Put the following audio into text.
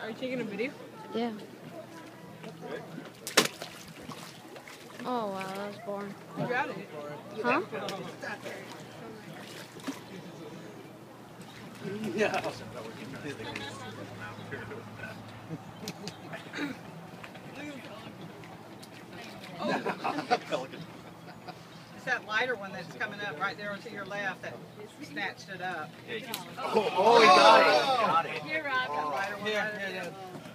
Are you taking a video? Yeah. Oh wow, that was boring. You got it. Huh? Yeah. Pelican. It's that lighter one that's coming up right there to your left that snatched it up. Oh, he got it. Got it. That lighter one right there.